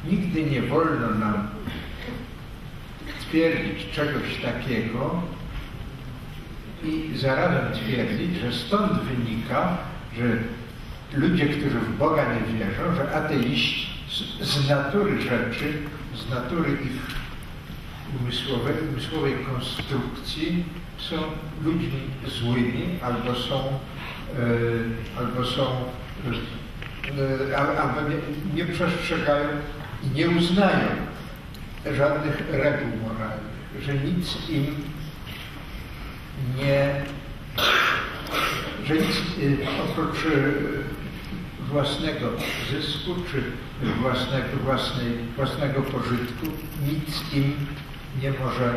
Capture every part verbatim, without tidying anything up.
nigdy nie wolno nam twierdzić czegoś takiego i zarazem twierdzić, że stąd wynika, że ludzie, którzy w Boga nie wierzą, że ateiści z, z natury rzeczy, z natury ich umysłowej, umysłowej konstrukcji są ludźmi złymi, albo są, e, albo są, e, albo nie, nie przestrzegają i nie uznają żadnych reguł moralnych, że nic im nie, że nic oprócz własnego zysku czy własnego, własnej, własnego pożytku, nic im nie może,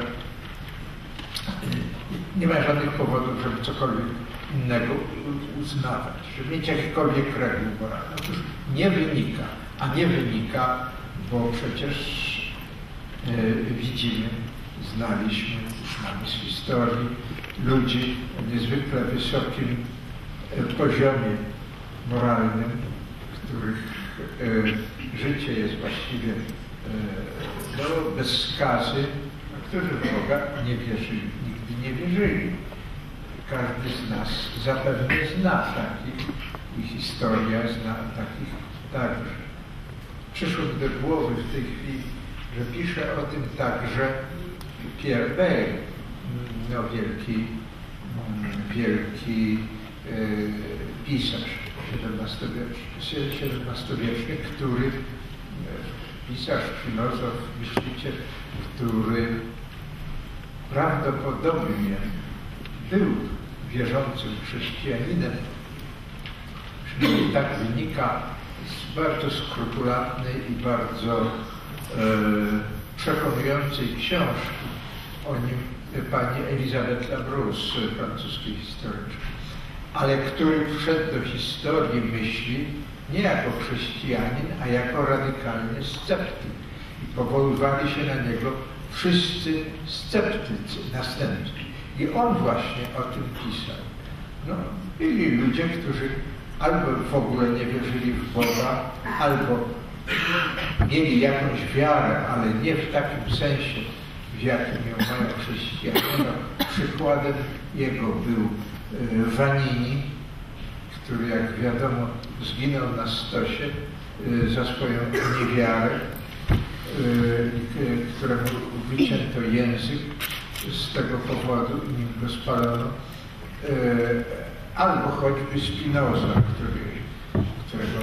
nie ma żadnych powodów, żeby cokolwiek innego uznawać, żeby mieć jakikolwiek reguł moralnych. Otóż nie wynika, a nie wynika, bo przecież e, widzimy, znaliśmy, znamy z historii ludzi o niezwykle wysokim e, poziomie moralnym, których e, życie jest właściwie e, no, bez skazy, a którzy w Boga nie wierzyli, nigdy nie wierzyli. Każdy z nas zapewne zna takich i historia zna takich także. Przyszło mi do głowy w tej chwili, że pisze o tym także Pierre Bayle, no wielki, wielki e, pisarz siedemnastowieczny, który, pisarz, filozof, myśliciel, który prawdopodobnie był wierzącym chrześcijaninem, przynajmniej tak wynika z bardzo skrupulatnej i bardzo e, przekonującej książki o nim pani Elisabeth Labrousse, francuskiej historyczki, ale który wszedł do historii myśli nie jako chrześcijanin, a jako radykalny sceptyk. I powoływali się na niego wszyscy sceptycy następni. I on właśnie o tym pisał. No, byli ludzie, którzy albo w ogóle nie wierzyli w Boga, albo mieli jakąś wiarę, ale nie w takim sensie, w jakim ją mają chrześcijanie. No, przykładem jego był e, Vanini, który, jak wiadomo, zginął na stosie e, za swoją niewiarę, e, któremu wycięto język z tego powodu, nim go spalono. E, albo choćby Spinoza, który, którego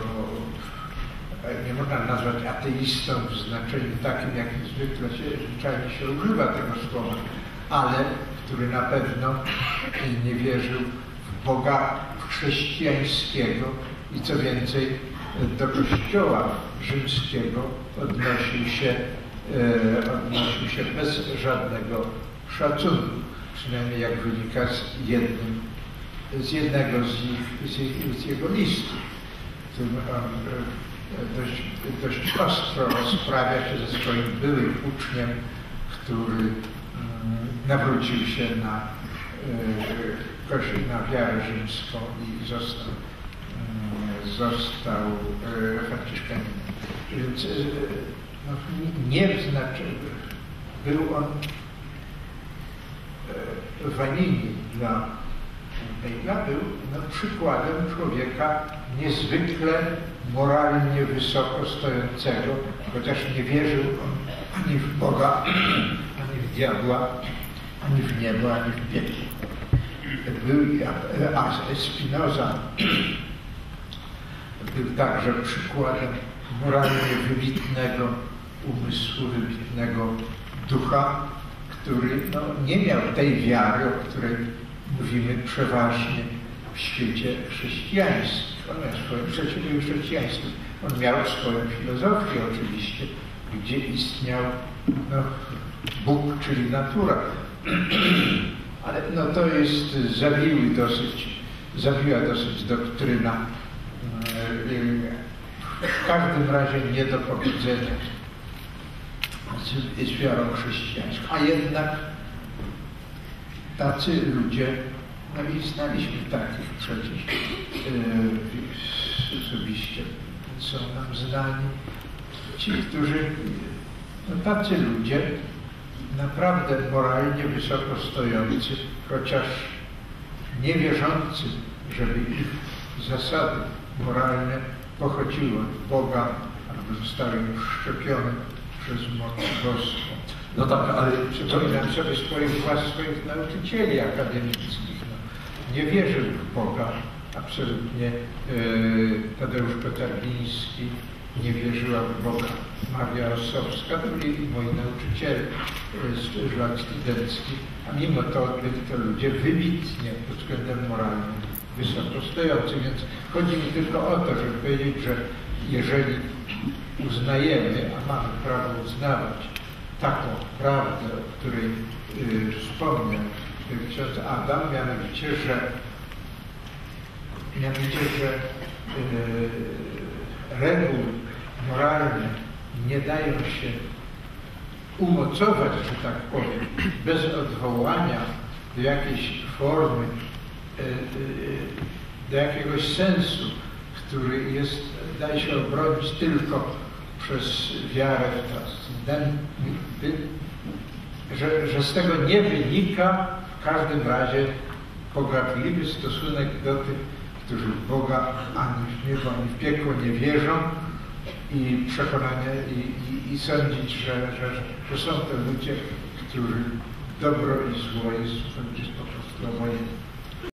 nie można nazwać ateistą w znaczeniu takim, jakim zwykle się, zwyczajnie się używa tego słowa, ale który na pewno nie wierzył w Boga chrześcijańskiego i co więcej do Kościoła rzymskiego odnosił się, e, odnosił się bez żadnego szacunku, przynajmniej jak wynika z jednym, z jednego z, ich, z, ich, z jego listów, w którym on dość, dość ostro rozprawia się ze swoim byłym uczniem, który mm, nawrócił się na, y, na wiarę rzymską i został, y, został y, franciszkaninem. Więc y, no, nie w znaczeniu był on y, Vanini dla Bejla był no, przykładem człowieka niezwykle moralnie wysoko stojącego, chociaż nie wierzył on ani w Boga, ani w diabła, ani w niebo, ani w piekło. Był, a Spinoza był także przykładem moralnie wybitnego umysłu, wybitnego ducha, który no, nie miał tej wiary, o której mówimy przeważnie w świecie chrześcijańskim. On miał swoje przeciwieństwo chrześcijaństwu. On miał swoją filozofię oczywiście, gdzie istniał no, Bóg, czyli natura. Ale no, to jest zawiły dosyć, zawiła dosyć doktryna. W każdym razie nie do powiedzenia z, z wiarą chrześcijańską. A jednak tacy ludzie, no i znaliśmy takich przecież yy, osobiście, są nam znani, ci, którzy, no tacy ludzie, naprawdę moralnie wysoko stojący, chociaż nie wierzący, żeby ich zasady moralne pochodziły od Boga albo zostały wszczepione przez moc boską. No tak, ale przypominam sobie swoich swoich nauczycieli akademickich. No, nie wierzył w Boga absolutnie. Tadeusz Kotarbiński nie wierzyła w Boga. Maria Ossowska, to byli moi nauczyciele z lat studenckich, a mimo to byli to ludzie wybitnie pod względem moralnym wysoko stojący, więc chodzi mi tylko o to, żeby powiedzieć, że jeżeli uznajemy, a mamy prawo uznawać taką prawdę, o której y, wspomniał ksiądz Adam, mianowicie, że mianowicie, że y, reguły moralne nie dają się umocować, że tak powiem, bez odwołania do jakiejś formy, y, y, do jakiegoś sensu, który jest, daje się obronić tylko przez wiarę w to, że, że z tego nie wynika w każdym razie pogardliwy stosunek do tych, którzy w Boga ani w niebo, ani w piekło nie wierzą i przekonania i, i, i sądzić, że, że, że są to ludzie, którzy dobro i zło jest, jest po prostu obojętne.